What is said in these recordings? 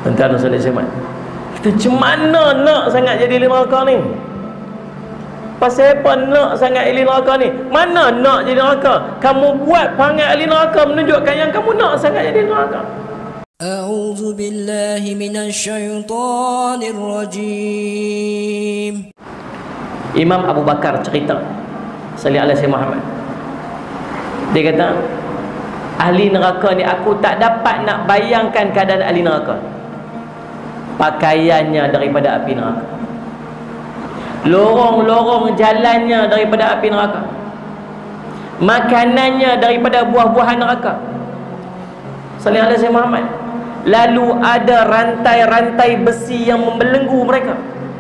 Tuan-tuan dan saudara, kita macam mana nak sangat jadi ahli neraka ni? Pasal apa nak sangat ahli neraka ni? Mana nak jadi neraka? Kamu buat perangai ahli neraka menunjukkan yang kamu nak sangat jadi neraka. A'udzu billahi minasyaitonir rajim. Imam Abu Bakar cerita, sallallahu alaihi Muhammad. Dia kata, ahli neraka ni aku tak dapat nak bayangkan keadaan ahli neraka. Pakaiannya daripada api neraka, lorong-lorong jalannya daripada api neraka, makanannya daripada buah-buahan neraka. Sallallahu alaihi Muhammad. Lalu ada rantai-rantai besi yang membelenggu mereka.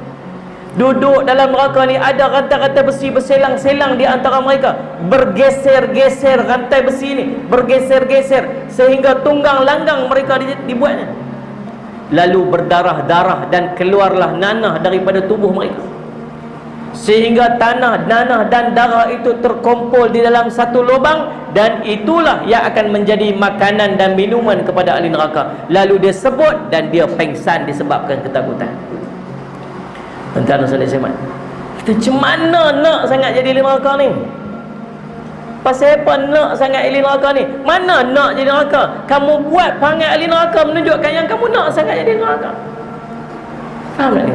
Duduk dalam neraka ni ada rantai-rantai besi berselang-selang di antara mereka. Bergeser-geser rantai besi ni, bergeser-geser sehingga tunggang langgang mereka dibuatnya. Lalu berdarah-darah dan keluarlah nanah daripada tubuh mereka, sehingga tanah, nanah dan darah itu terkumpul di dalam satu lubang, dan itulah yang akan menjadi makanan dan minuman kepada ahli neraka. Lalu dia sebut dan dia pengsan disebabkan ketakutan. Tuan-tuan dan saudara, kita macam mana nak sangat jadi ahli neraka ni? Pasal apa nak sangat ahli neraka ni? Mana nak jadi neraka? Kamu buat perangai ahli neraka menunjukkan yang kamu nak sangat jadi neraka. Faham tak ni?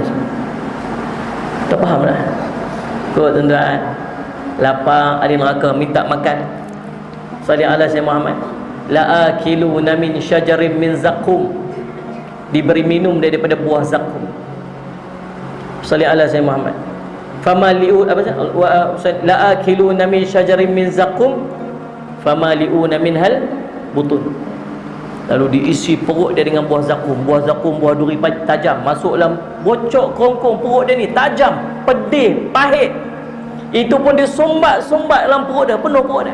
Tak faham tak? Kau tuan-tuan, lapar ahli neraka minta makan. Sallallahu alaihi Muhammad. La akiluna min syajarin min zakum. Diberi minum daripada buah zakum. Sallallahu alaihi Muhammad. Famali'un apa la akiluna min syajarin min zakum famali'una minhal butun. Lalu diisi perut dia dengan buah zakum. Buah zakum, buah duri tajam, masuk dalam bocok kerongkong perut dia ni, tajam, pedih, pahit. Itu pun disumbat-sumbat dalam perut dia, penuh perut dia.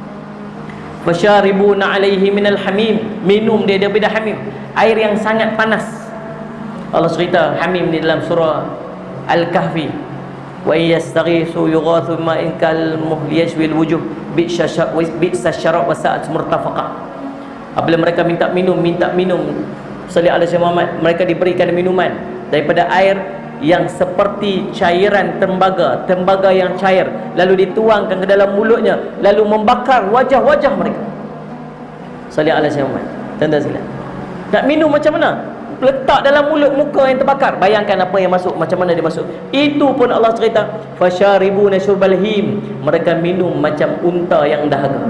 Fasyaribuna alaihi minal hamim. Minum dia daripada hamim, air yang sangat panas. Allah cerita hamim ni dalam surah Al-Kahfi. Wa yastaghisu yughathu ma'in kal muhli yashwil wujuh bi'sa syarab wa sa'at murtafaqa. Apabila mereka minta minum, sallallahu alaihi Muhammad, mereka diberikan minuman daripada air yang seperti cairan tembaga yang cair, lalu dituangkan ke dalam mulutnya, lalu membakar wajah-wajah mereka. Sallallahu alaihi Muhammad. Tanda sila. Nak minum macam mana? Letak dalam mulut muka yang terbakar. Bayangkan apa yang masuk, macam mana dia masuk. Itu pun Allah cerita, fasyaribuna syurbal him. Mereka minum macam unta yang dahaga.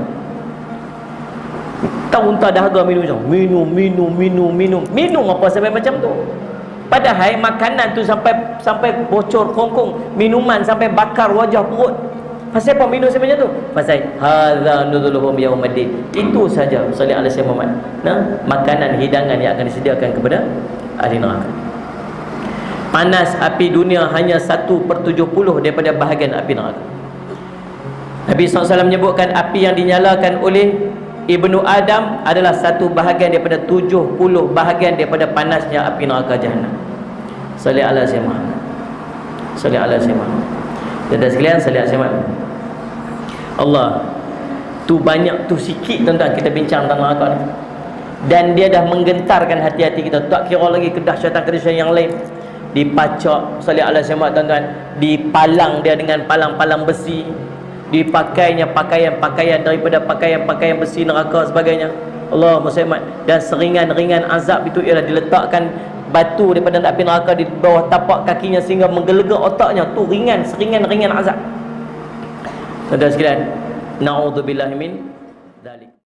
Tahu unta dahaga minum macam minum apa sampai macam tu. Padahal makanan tu sampai bocor kongkong, minuman sampai bakar wajah perut. Pasal apa minum sampai macam tu? Pasal hadza nuzuluhum yaumiddin. Itu saja sallallahu alaihi Muhammad. Nah, makanan hidangan yang akan disediakan kepada ahli neraka. Panas api dunia hanya 1/70 daripada bahagian api neraka. Nabi SAW menyebutkan api yang dinyalakan oleh Ibnu Adam adalah 1 bahagian daripada 70 bahagian daripada panasnya api neraka Jahannam. Sallallahu alaihi Muhammad. Sallallahu alaihi Muhammad. Dan sekalian, sallallahu alaihi Muhammad. Allah tu banyak tu sikit tuan-tuan kita bincang tentang neraka ni. Dan dia dah menggentarkan hati-hati kita. Tak kira lagi kedahsyatan-kedahsyatan yang lain. Dipacak sallallahu alaihi Muhammad tuan-tuan, dipalang dia dengan palang-palang besi, dipakainya pakaian-pakaian daripada pakaian-pakaian besi neraka sebagainya. Allah Muhammad. Dan seringan-ringan azab itu ialah diletakkan batu daripada api neraka di bawah tapak kakinya sehingga menggelegak otaknya. Tu seringan-ringan azab. Tuan-tuan sekalian, na'udzubillahi min dzalik.